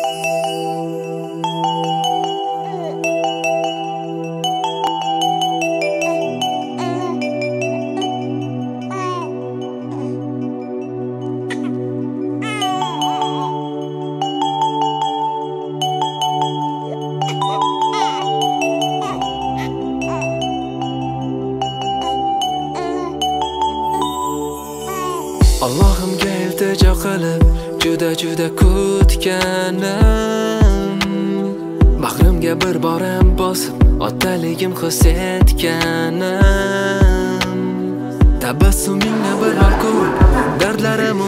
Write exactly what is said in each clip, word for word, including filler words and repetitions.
Allohimga iltijo qilib juda juda kutganim, bag'rimga bir boram bosib otaligim his etganim, tabassumingni bir bor ko'rib dardlarim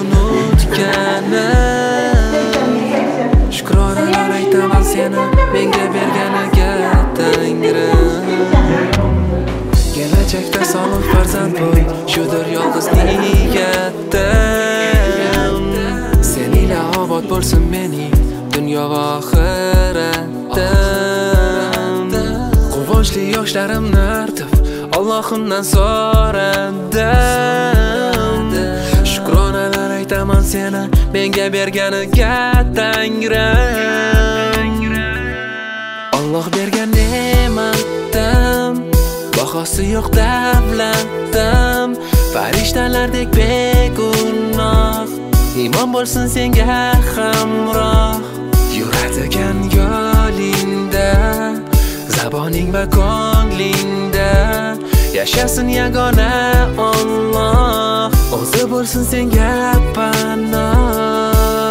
unutganim. Shukronalar aytaman seni menga berganiga Tangrim. Kelajakda sog'lom farzand bo'l, shudir yolg'iz niyatim. Sen ila obod bo'lsin mening dunyo va oxiratim. Quvonchli yoshlarimni artib Allohimdan so'radim. Shukronalar aytaman seni menga berganiga Tangrim. Alloh bergan ne'matim, bahosi yo'q davlatim, farishtalardek begunoh, iymon bo'lsin senga hamroh. Yuradigan yo'lingda, zaboning va ko'nglingda yashasin yagona Alloh, o'zi bo'lsin senga panoh.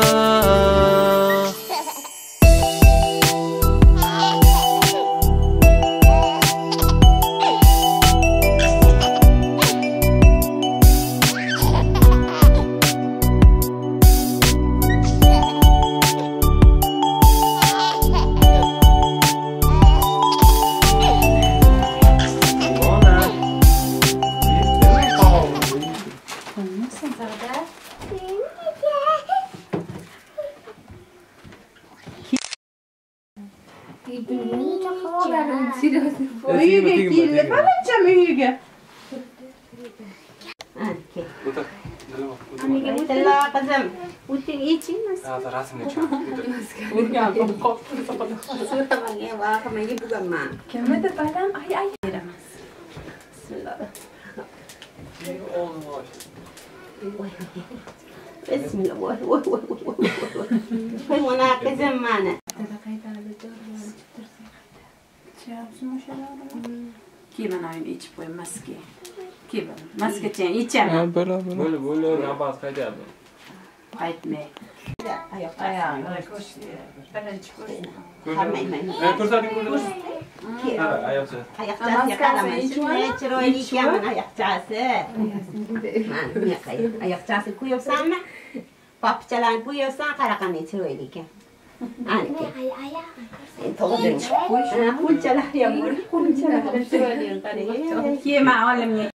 Uyuga keldi, balancham uyuga. Aytilla qizim, o'ting ichingmi? Ha, rasmni chiqib. O'rgandim, qopdim soqolga. So'ramaga vaqamaga bugunman. Kimida balam ay ay beramiz. Bismillah. Bismillah. Voy voy voy voy. Voy mana qizim mana. Keyin ayni ichib qo'y maska. Keyin maskacha ichaman. Bo'la bo'la. Bo'la bo'la, nafas qaytadi. Aytmay. Oyoq oyog'ini ko'rsa. Birinchi ko'rsa. Qarmayman. Eh, ko'rsating ko'rsating. Ha, oyoqcha. Oyoqchasiga qaraman. Shunday chiroyli ekanman oyoqchasi. Mana bunaqa oyoqchasi qo'yibsanmi? Papichalarni qo'yibsan, qara qanday chiroyli ekan. Aniki. To'g'ri. Qo'ychalar ham bor. Qo'ychalar chiroyli qarang. Kema olimga